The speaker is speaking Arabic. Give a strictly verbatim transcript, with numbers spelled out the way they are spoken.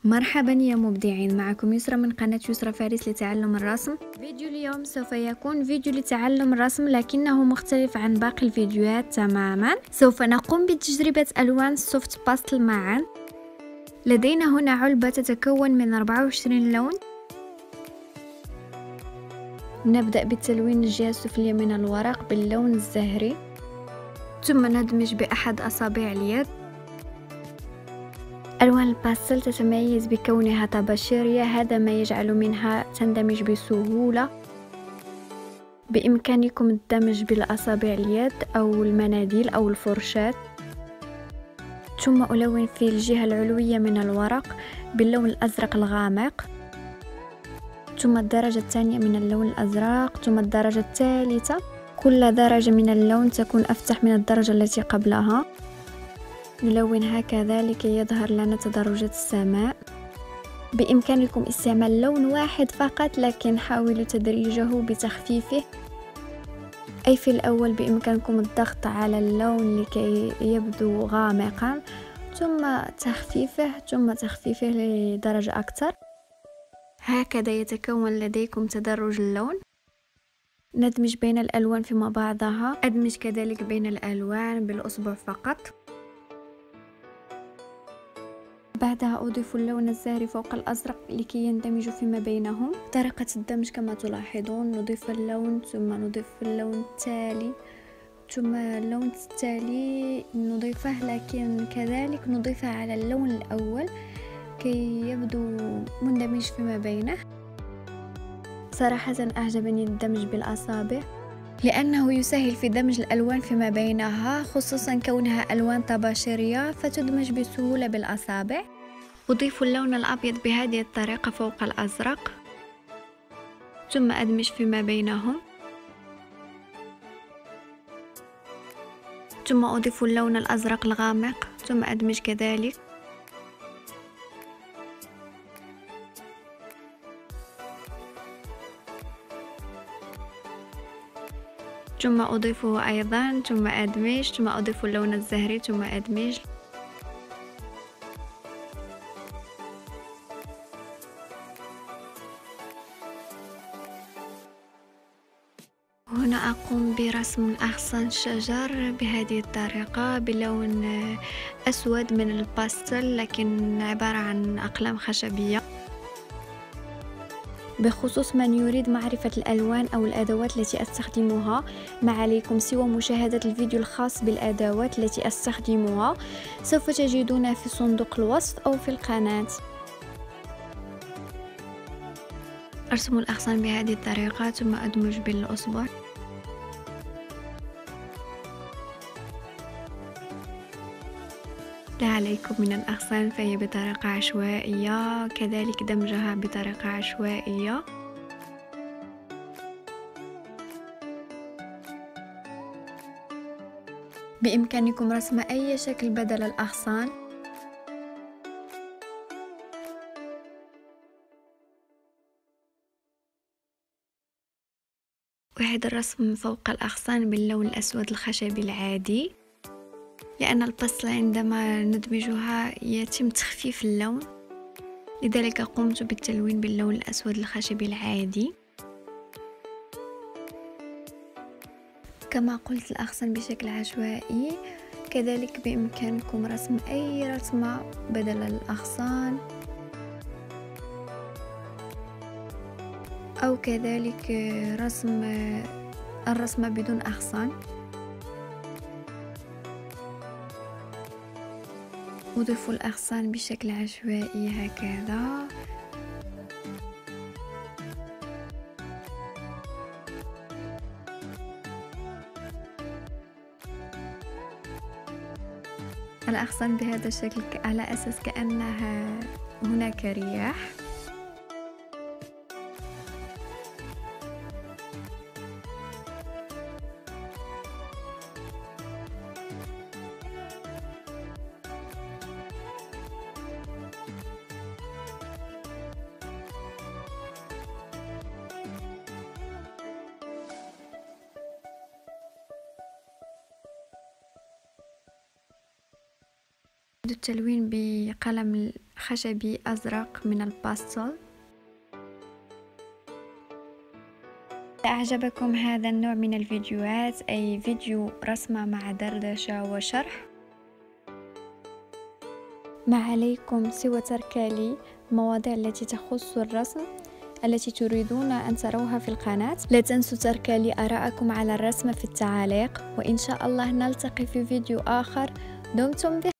مرحبا يا مبدعين، معكم يسرى من قناة يسرى فارس لتعلم الرسم. فيديو اليوم سوف يكون فيديو لتعلم الرسم لكنه مختلف عن باقي الفيديوهات تماما. سوف نقوم بتجربة ألوان سوفت باستل معا. لدينا هنا علبة تتكون من أربعة وعشرين لون. نبدأ بالتلوين الجهة السفلية من الورق باللون الزهري، ثم ندمج بأحد أصابع اليد. ألوان الباستل تتميز بكونها طباشيرية، هذا ما يجعل منها تندمج بسهولة. بإمكانكم الدمج بالأصابع اليد أو المناديل أو الفرشاة. ثم ألون في الجهة العلوية من الورق باللون الأزرق الغامق، ثم الدرجة الثانية من اللون الأزرق، ثم الدرجة الثالثة. كل درجة من اللون تكون أفتح من الدرجة التي قبلها. نلون هكذا لكي يظهر لنا تدرجات السماء. بإمكانكم استعمال لون واحد فقط، لكن حاولوا تدريجه بتخفيفه. أي في الأول بإمكانكم الضغط على اللون لكي يبدو غامقا، ثم تخفيفه ثم تخفيفه لدرجة أكثر. هكذا يتكون لديكم تدرج اللون. ندمج بين الألوان فيما بعضها. أدمج كذلك بين الألوان بالأصبع فقط. بعدها أضيف اللون الزهري فوق الأزرق لكي يندمجوا فيما بينهم. طريقة الدمج كما تلاحظون، نضيف اللون ثم نضيف اللون التالي ثم اللون التالي نضيفه، لكن كذلك نضيفه على اللون الأول كي يبدو مندمج فيما بينه. صراحة أعجبني الدمج بالأصابع لأنه يسهل في دمج الألوان فيما بينها، خصوصا كونها ألوان طباشيرية فتدمج بسهولة بالأصابع. أضيف اللون الأبيض بهذه الطريقة فوق الأزرق، ثم أدمج فيما بينهم، ثم أضيف اللون الأزرق الغامق، ثم أدمج كذلك. ثم أضيفه أيضا، ثم أدمج، ثم أضيف اللون الزهري، ثم أدمج. هنا أقوم برسم أغصان الشجر بهذه الطريقة بلون أسود من الباستل، لكن عبارة عن أقلام خشبية. بخصوص من يريد معرفة الألوان أو الأدوات التي أستخدمها، ما عليكم سوى مشاهدة الفيديو الخاص بالأدوات التي أستخدمها، سوف تجدونها في صندوق الوصف أو في القناة. أرسم الأغصان بهذه الطريقة ثم أدمج بالأصبع. لا عليكم من الأغصان، فهي بطريقة عشوائية، كذلك دمجها بطريقة عشوائية. بإمكانكم رسم أي شكل بدل الأغصان. أعيد الرسم فوق الأغصان باللون الأسود الخشبي العادي، لأن الباستل عندما ندمجها يتم تخفيف اللون، لذلك قمت بالتلوين باللون الأسود الخشبي العادي. كما قلت، الأغصان بشكل عشوائي، كذلك بإمكانكم رسم أي رسمة بدل الأغصان، أو كذلك رسم الرسمة بدون أغصان. أضيف الأغصان بشكل عشوائي هكذا. الأغصان بهذا الشكل على أساس كأنها هناك رياح. التلوين بقلم خشبي أزرق من الباستل. إذا أعجبكم هذا النوع من الفيديوهات، أي فيديو رسمة مع دردشة وشرح، ما عليكم سوى ترك لي المواضيع التي تخص الرسم التي تريدون أن تروها في القناة. لا تنسوا ترك لي آراءكم على الرسم في التعاليق، وإن شاء الله نلتقي في فيديو آخر. دمتم بخير.